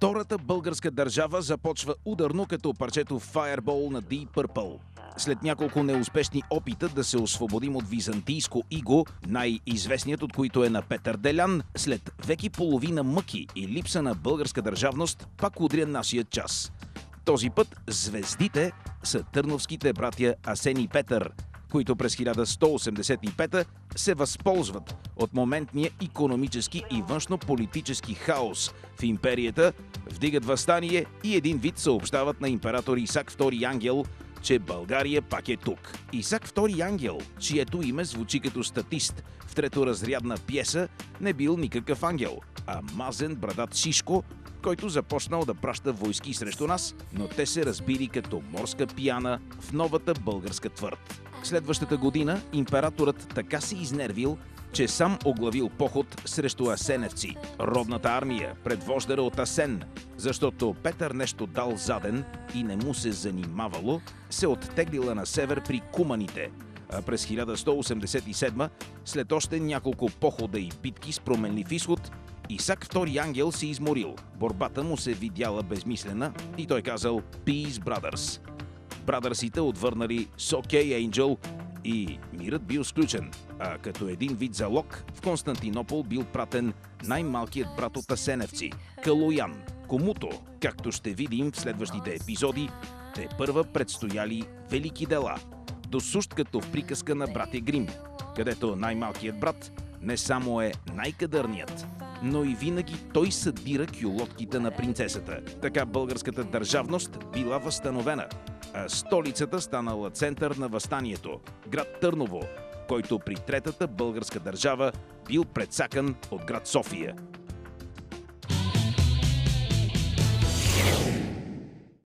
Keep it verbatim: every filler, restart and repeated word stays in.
Втората българска държава започва ударно като парчето Fireball на Deep Purple. След няколко неуспешни опита да се освободим от византийско иго, най-известният от които е на Петър Делян, след век и половина мъки и липса на българска държавност, пак удря нашия час. Този път звездите са търновските братя Асен и Петър, които през хиляда сто осемдесет и пета се възползват от моментния икономически и външно-политически хаос в империята, вдигат въстание и един вид съобщават на император Исак Втори Ангел, че България пак е тук. Исак Втори Ангел, чието име звучи като статист в треторазрядна пиеса, не бил никакъв ангел, а мазен брадат Шишко, който започнал да праща войски срещу нас, но те се разбили като морска пияна в новата българска твърд. Следващата година императорът така се изнервил, че сам оглавил поход срещу асеневци, родната армия, предвождара от Асен, защото Петър нещо дал заден и не му се занимавало, се оттеглила на север при куманите. А през хиляда сто осемдесет и седма, след още няколко похода и битки с променлив изход, Исак Втори Ангел се изморил. Борбата му се видяла безмислена и той казал «Peace, brothers». Брадърсите отвърнали с «Okay, Angel» и мирът бил сключен, а като един вид залог в Константинопол бил пратен най-малкият брат от асеневци – Калоян, комуто, както ще видим в следващите епизоди, те първа предстояли велики дела, досущ като в приказка на братя Грим, където най-малкият брат не само е най-кадърният, но и винаги той съдира кюлотките на принцесата. Така българската държавност била възстановена, а столицата станала център на въстанието – град Търново, който при Третата българска държава бил прецакан от град София.